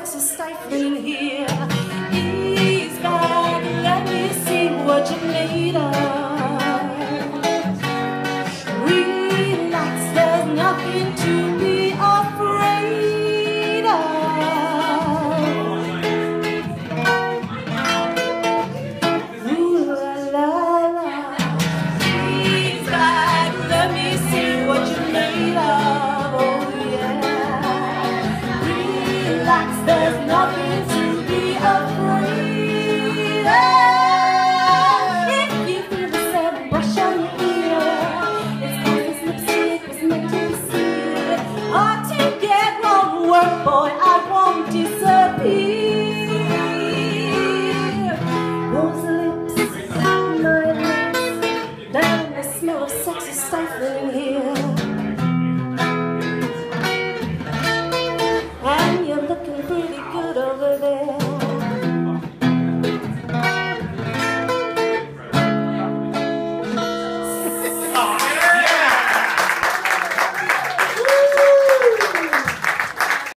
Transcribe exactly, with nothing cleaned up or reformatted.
sex is stifling here. Ease back, let me see what you're made of. Relax, there's nothing to be afraid of. Ooh la la la. Ease back, let me see what you're made of. There's nothing to be afraid of. If you feel the sad brush on your ear, it's cause this lipstick was meant to be sealed. Or take it wrong word, boy, I won't disappear. Those lips, my lips, down the smell of sex is stifling here.